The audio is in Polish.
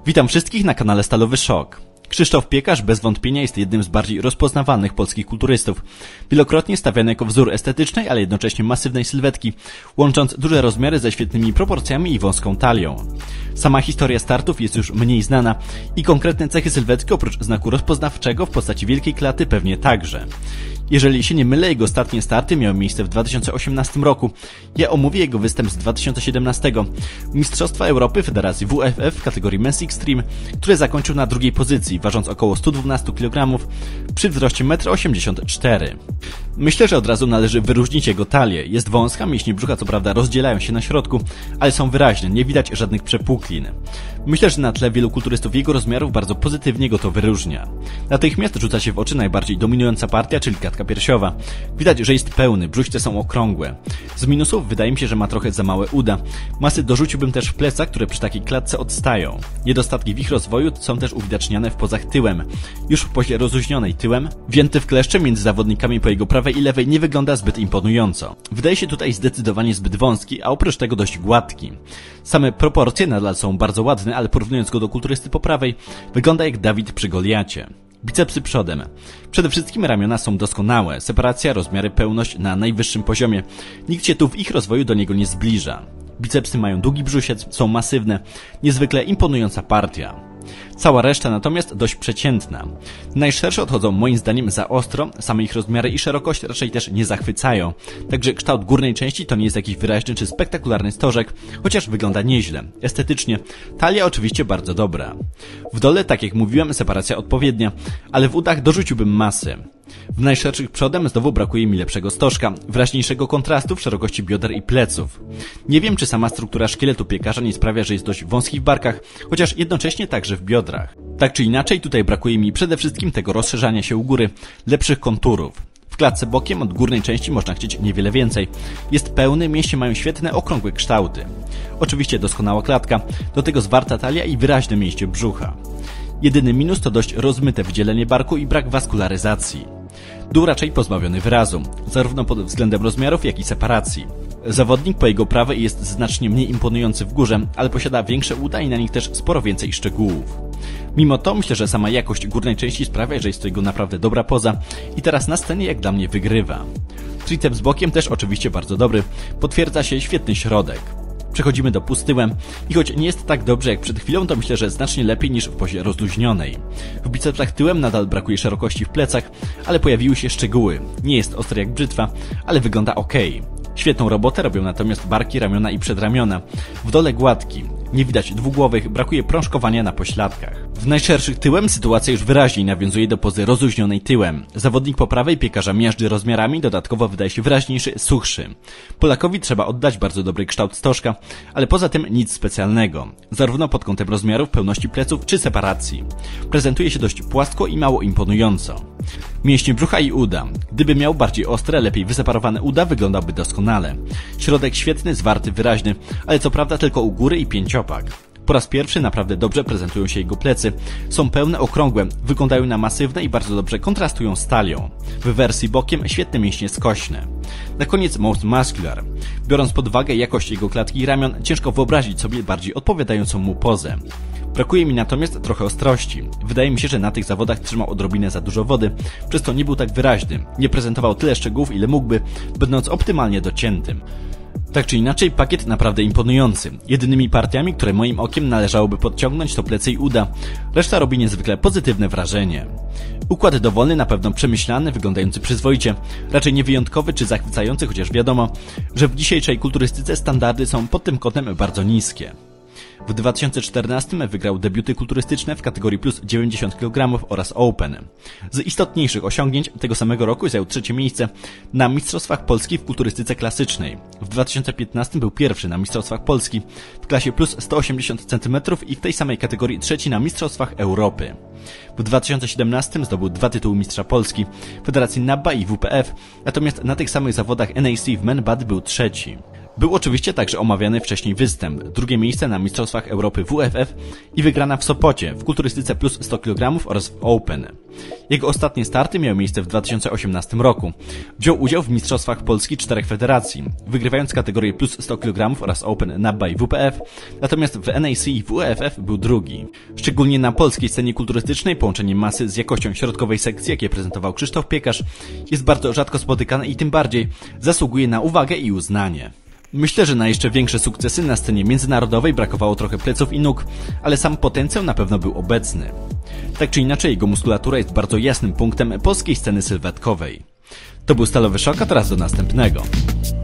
Witam wszystkich na kanale Stalowy Szok. Krzysztof Piekarz bez wątpienia jest jednym z bardziej rozpoznawalnych polskich kulturystów. Wielokrotnie stawiany jako wzór estetycznej, ale jednocześnie masywnej sylwetki, łącząc duże rozmiary ze świetnymi proporcjami i wąską talią. Sama historia startów jest już mniej znana i konkretne cechy sylwetki oprócz znaku rozpoznawczego w postaci wielkiej klaty pewnie także. Jeżeli się nie mylę, jego ostatnie starty miały miejsce w 2018 roku. Ja omówię jego występ z 2017. Mistrzostwa Europy Federacji WFF w kategorii Men's Extreme, które zakończył na drugiej pozycji, ważąc około 112 kg przy wzroście 1,84 m. Myślę, że od razu należy wyróżnić jego talię. Jest wąska, mięśnie brzucha co prawda rozdzielają się na środku, ale są wyraźne, nie widać żadnych przepuklin. Myślę, że na tle wielu kulturystów jego rozmiarów bardzo pozytywnie go to wyróżnia. Natychmiast rzuca się w oczy najbardziej dominująca partia, czyli klatka piersiowa. Widać, że jest pełny, brzuszce są okrągłe. Z minusów wydaje mi się, że ma trochę za małe uda. Masy dorzuciłbym też w plecach, które przy takiej klatce odstają. Niedostatki w ich rozwoju są też uwidaczniane w pozach tyłem. Już w pozie rozluźnionej tyłem, wzięty w kleszcze między zawodnikami po jego prawej i lewej nie wygląda zbyt imponująco. Wydaje się tutaj zdecydowanie zbyt wąski, a oprócz tego dość gładki. Same proporcje nadal są bardzo ładne, ale porównując go do kulturysty po prawej, wygląda jak Dawid przy Goliacie. Bicepsy przodem. Przede wszystkim ramiona są doskonałe, separacja, rozmiary, pełność na najwyższym poziomie. Nikt się tu w ich rozwoju do niego nie zbliża. Bicepsy mają długi brzusiec, są masywne, niezwykle imponująca partia. Cała reszta natomiast dość przeciętna. Najszersze odchodzą moim zdaniem za ostro, same ich rozmiary i szerokość raczej też nie zachwycają. Także kształt górnej części to nie jest jakiś wyraźny czy spektakularny stożek, chociaż wygląda nieźle. Estetycznie talia oczywiście bardzo dobra. W dole, tak jak mówiłem, separacja odpowiednia, ale w udach dorzuciłbym masy. W najszerszych przodem znowu brakuje mi lepszego stożka, wyraźniejszego kontrastu w szerokości bioder i pleców. Nie wiem, czy sama struktura szkieletu Piekarza nie sprawia, że jest dość wąski w barkach, chociaż jednocześnie także w biodrach. Tak czy inaczej, tutaj brakuje mi przede wszystkim tego rozszerzania się u góry, lepszych konturów. W klatce bokiem od górnej części można chcieć niewiele więcej. Jest pełny, mięśnie mają świetne, okrągłe kształty. Oczywiście doskonała klatka, do tego zwarta talia i wyraźne mięśnie brzucha. Jedyny minus to dość rozmyte wydzielenie barku i brak waskularyzacji. Dół raczej pozbawiony wyrazu, zarówno pod względem rozmiarów, jak i separacji. Zawodnik po jego prawej jest znacznie mniej imponujący w górze, ale posiada większe uda i na nich też sporo więcej szczegółów. Mimo to myślę, że sama jakość górnej części sprawia, że jest to jego naprawdę dobra poza i teraz na scenie jak dla mnie wygrywa. Triceps bokiem też oczywiście bardzo dobry, potwierdza się świetny środek. Przechodzimy do pust tyłem i choć nie jest tak dobrze jak przed chwilą, to myślę, że znacznie lepiej niż w pozie rozluźnionej. W bicepsach tyłem nadal brakuje szerokości w plecach, ale pojawiły się szczegóły. Nie jest ostry jak brzytwa, ale wygląda ok. Świetną robotę robią natomiast barki, ramiona i przedramiona. W dole gładki. Nie widać dwugłowych, brakuje prążkowania na pośladkach. W najszerszych tyłem sytuacja już wyraźniej nawiązuje do pozy rozluźnionej tyłem. Zawodnik po prawej Piekarza miażdży rozmiarami, dodatkowo wydaje się wyraźniejszy, suchszy. Polakowi trzeba oddać bardzo dobry kształt stożka, ale poza tym nic specjalnego. Zarówno pod kątem rozmiarów, pełności pleców czy separacji. Prezentuje się dość płasko i mało imponująco. Mięśnie brzucha i uda. Gdyby miał bardziej ostre, lepiej wyseparowane uda, wyglądałby doskonale. Środek świetny, zwarty, wyraźny, ale co prawda tylko u góry i pięciopak. Po raz pierwszy naprawdę dobrze prezentują się jego plecy. Są pełne, okrągłe, wyglądają na masywne i bardzo dobrze kontrastują z talią. W wersji bokiem świetne mięśnie skośne. Na koniec most muscular. Biorąc pod uwagę jakość jego klatki i ramion, ciężko wyobrazić sobie bardziej odpowiadającą mu pozę. Brakuje mi natomiast trochę ostrości. Wydaje mi się, że na tych zawodach trzymał odrobinę za dużo wody, przez to nie był tak wyraźny. Nie prezentował tyle szczegółów, ile mógłby, będąc optymalnie dociętym. Tak czy inaczej, pakiet naprawdę imponujący. Jedynymi partiami, które moim okiem należałoby podciągnąć, to plecy i uda. Reszta robi niezwykle pozytywne wrażenie. Układ dowolny, na pewno przemyślany, wyglądający przyzwoicie. Raczej nie wyjątkowy czy zachwycający, chociaż wiadomo, że w dzisiejszej kulturystyce standardy są pod tym kątem bardzo niskie. W 2014 wygrał debiuty kulturystyczne w kategorii plus 90 kg oraz Open. Z istotniejszych osiągnięć tego samego roku zajął trzecie miejsce na Mistrzostwach Polski w kulturystyce klasycznej. W 2015 był pierwszy na Mistrzostwach Polski w klasie plus 180 cm i w tej samej kategorii trzeci na Mistrzostwach Europy. W 2017 zdobył 2 tytuły mistrza Polski w Federacji NABBA i WPF, natomiast na tych samych zawodach NAC w Men Bad był trzeci. Był oczywiście także omawiany wcześniej występ, drugie miejsce na Mistrzostwach Europy WFF i wygrana w Sopocie w kulturystyce plus 100 kg oraz w Open. Jego ostatnie starty miały miejsce w 2018 roku. Wziął udział w Mistrzostwach Polski 4 federacji, wygrywając kategorię plus 100 kg oraz Open NABBA i WPF, natomiast w NAC i WFF był drugi. Szczególnie na polskiej scenie kulturystycznej połączenie masy z jakością środkowej sekcji, jakie prezentował Krzysztof Piekarz, jest bardzo rzadko spotykane i tym bardziej zasługuje na uwagę i uznanie. Myślę, że na jeszcze większe sukcesy na scenie międzynarodowej brakowało trochę pleców i nóg, ale sam potencjał na pewno był obecny. Tak czy inaczej, jego muskulatura jest bardzo jasnym punktem polskiej sceny sylwetkowej. To był Stalowy Szok, a teraz do następnego.